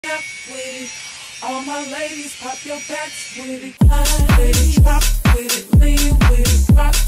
Snap with it. All my ladies, pop your backs with it. Slide with it, drop with it, lean with it, rock